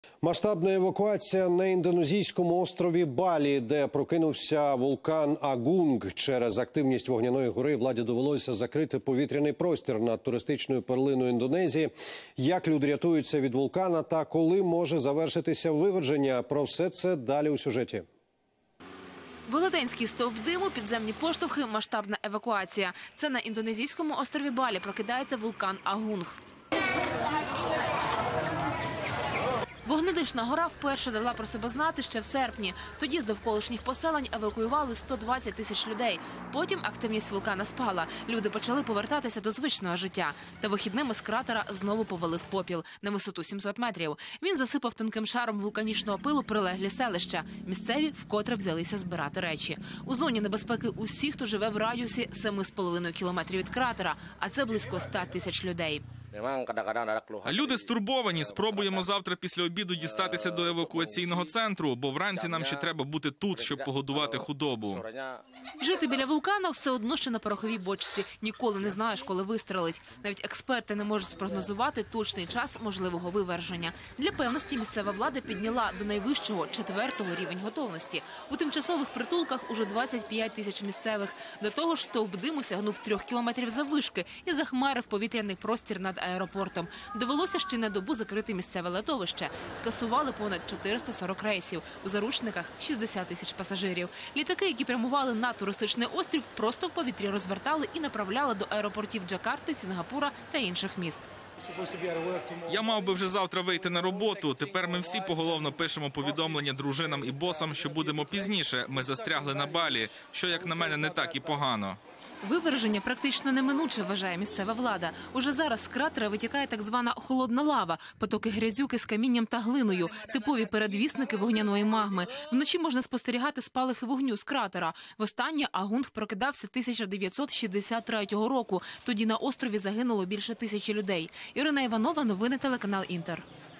Масштабна евакуація на індонезійському острові Балі, де прокинувся вулкан Агунг. Через активність вогняної гори владі довелося закрити повітряний простір над туристичною перлиною Індонезії. Як люди рятуються від вулкана та коли може завершитися виверження? Про все це далі у сюжеті. Велетенський стовп диму, підземні поштовхи, масштабна евакуація. Це на індонезійському острові Балі прокидається вулкан Агунг. Вогнедишна гора вперше дала про себе знати ще в серпні. Тоді з довколишніх поселень евакуювали 120 тисяч людей. Потім активність вулкана спала. Люди почали повертатися до звичного життя. Та вихідними з кратера знову повалив попіл на висоту 700 метрів. Він засипав тонким шаром вулканічного пилу прилеглі селища. Місцеві вкотре взялися збирати речі. У зоні небезпеки усі, хто живе в радіусі 7,5 кілометрів від кратера, а це близько 100 тисяч людей. Люди стурбовані. Спробуємо завтра після обіду дістатися до евакуаційного центру, бо вранці нам ще треба бути тут, щоб погодувати худобу. Жити біля вулкана все одно ще на пороховій бочці. Ніколи не знаєш, коли вистрелить. Навіть експерти не можуть спрогнозувати точний час можливого виверження. Для певності місцева влада підняла до найвищого 4-го рівень готовності. У тимчасових притулках уже 25 тисяч місцевих. До того ж, стовп диму сягнув 3 кілометрів заввишки і захмарив повітряний простір над аеропортом. Довелося ще на добу закрити місцеве литовище. Скасували понад 440 рейсів. У заручниках 60 тисяч пасажирів. Літаки, які прямували на туристичний острів, просто в повітрі розвертали і направляли до аеропортів Джакарти, Сінгапура та інших міст. Я мав би вже завтра вийти на роботу. Тепер ми всі поголовно пишемо повідомлення дружинам і босам, що будемо пізніше. Ми застрягли на Балі, що, як на мене, не так і погано. Виверження практично неминуче, вважає місцева влада. Уже зараз з кратера витікає так звана холодна лава, потоки грязюки з камінням та глиною, типові передвісники вогняної магми. Вночі можна спостерігати спалахи вогню з кратера. Востаннє Агунг прокидався 1963 року. Тоді на острові загинуло більше 1000 людей. Ірина Іванова, новини телеканал Інтер.